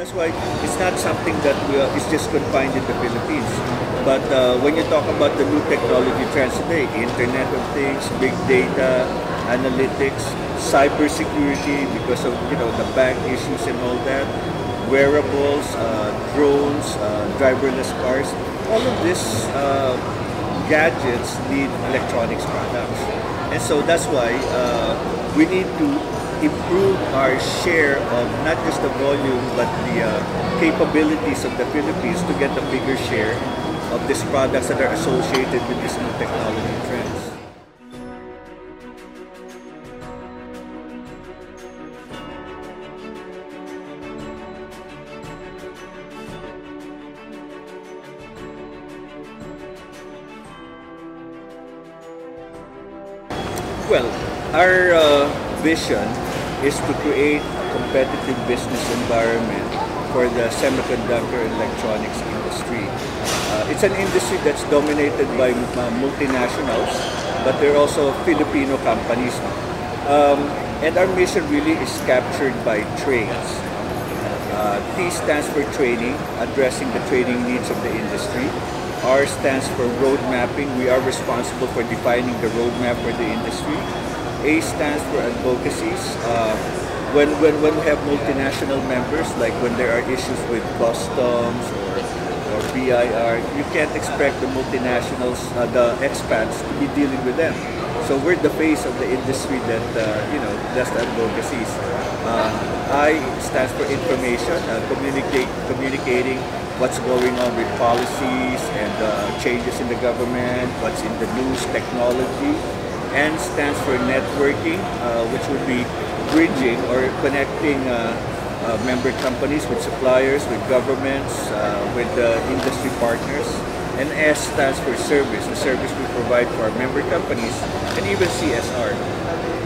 That's why it's not something that is just confined in the Philippines. But when you talk about the new technology trends today, Internet of Things, big data, analytics, cybersecurity because of the bank issues and all that, wearables, drones, driverless cars, all of these gadgets need electronics products. And so that's why we need to improve our share of not just the volume but the capabilities of the Philippines to get a bigger share of these products that are associated with these new technology trends. Well, our vision is to create a competitive business environment for the semiconductor and electronics industry. It's an industry that's dominated by multinationals, but there are also Filipino companies. And our mission really is captured by trades. T stands for training, addressing the training needs of the industry. R stands for road mapping. We are responsible for defining the roadmap for the industry. A stands for advocacies. When we have multinational members, like when there are issues with customs or BIR, you can't expect the multinationals, the expats, to be dealing with them. So we're the face of the industry that does the advocacies. I stands for information, communicating what's going on with policies and changes in the government, what's in the news, technology. N stands for networking, which would be bridging or connecting member companies with suppliers, with governments, with industry partners. And S stands for service, the service we provide for our member companies, and even CSR.